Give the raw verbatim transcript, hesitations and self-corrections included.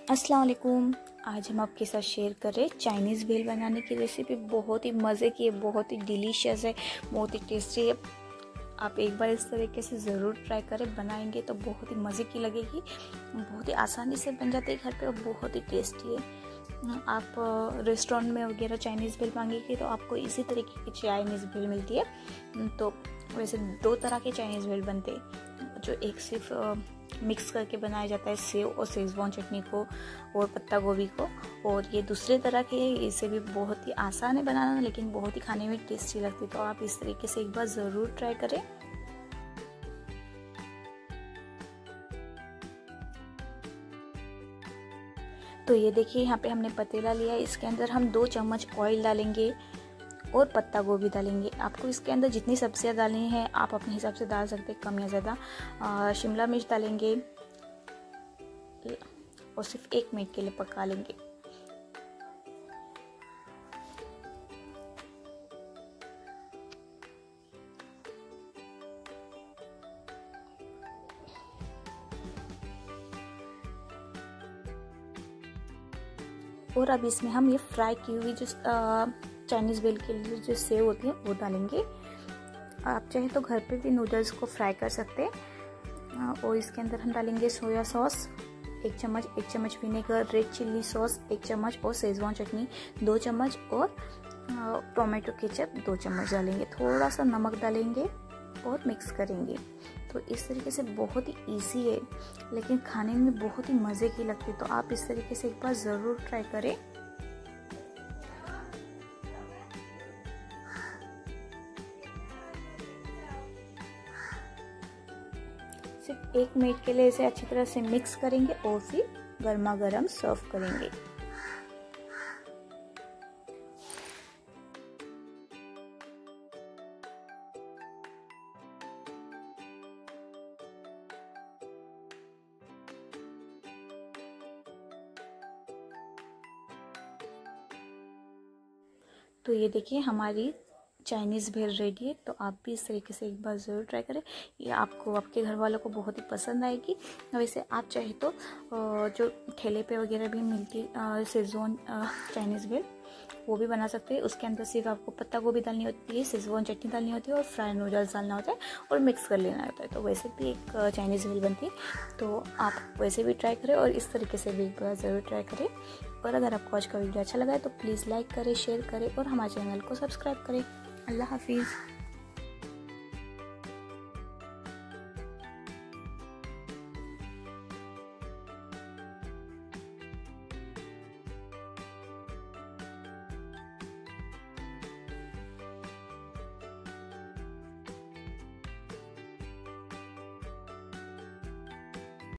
अस्सलाम वालेकुम। आज हम आपके साथ शेयर कर रहे हैं चाइनीज़ भेल बनाने की रेसिपी। बहुत ही मज़े की है, बहुत ही डिलीशियस है, बहुत ही टेस्टी है। आप एक बार इस तरीके से ज़रूर ट्राई करें, बनाएंगे तो बहुत ही मज़े की लगेगी। बहुत ही आसानी से बन जाती है घर पे और बहुत ही टेस्टी है। आप रेस्टोरेंट में वगैरह चाइनीज़ भेल मांगेंगे तो आपको इसी तरीके की चाइनीज़ भेल मिलती है। तो वैसे दो तरह के चाइनीज़ भेल बनते हैं, जो एक सिर्फ मिक्स करके बनाया जाता है सेव और शेजवान चटनी को और पत्ता गोभी को, और ये दूसरे तरह के इसे भी बहुत ही आसान है बनाना, लेकिन बहुत ही खाने में टेस्टी लगती है। तो आप इस तरीके से एक बार ज़रूर ट्राई करें। तो ये देखिए, यहाँ पे हमने पतीला लिया है, इसके अंदर हम दो चम्मच ऑयल डालेंगे और पत्ता गोभी डालेंगे। आपको इसके अंदर जितनी सब्जियां डालनी है आप अपने हिसाब से डाल सकते हैं, कम या ज़्यादा। शिमला मिर्च डालेंगे और सिर्फ एक मिनट के लिए पका लेंगे। और अब इसमें हम ये फ्राई की हुई जो चाइनीज़ भेल के लिए जो सेव होती है वो डालेंगे। आप चाहे तो घर पे भी नूडल्स को फ्राई कर सकते हैं। और इसके अंदर हम डालेंगे सोया सॉस एक चम्मच, एक चम्मच विनेगर, रेड चिल्ली सॉस एक चम्मच और शेजवान चटनी दो चम्मच और टोमेटो केचप दो चम्मच डालेंगे। थोड़ा सा नमक डालेंगे और मिक्स करेंगे। तो इस तरीके से बहुत ही इजी है, लेकिन खाने में बहुत ही मज़े की लगती है। तो आप इस तरीके से एक बार ज़रूर ट्राई करें। सिर्फ एक मिनट के लिए इसे अच्छी तरह से मिक्स करेंगे और फिर गर्मा गर्म सर्व करेंगे। तो ये देखिए, हमारी चाइनीज़ भेल रेडी है। तो आप भी इस तरीके से एक बार ज़रूर ट्राई करें, ये आपको आपके घर वालों को बहुत ही पसंद आएगी। वैसे आप चाहे तो जो ठेले पे वगैरह भी मिलती शेजवान चाइनीज़ भेल वो भी बना सकते हैं। उसके अंदर सिर्फ आपको पत्ता गोभी डालनी होती है, शेजवान चटनी डालनी होती है और फ्राई नूडल्स डालना होता है और मिक्स कर लेना होता है। तो वैसे भी एक चाइनीज़ भेल बनती है। तो आप वैसे भी ट्राई करें और इस तरीके से भी एक बार ज़रूर ट्राई करें। और अगर आपको आज का वीडियो अच्छा लगा है तो प्लीज़ लाइक करें, शेयर करें और हमारे चैनल को सब्सक्राइब करें। अल्लाह हाफिज़।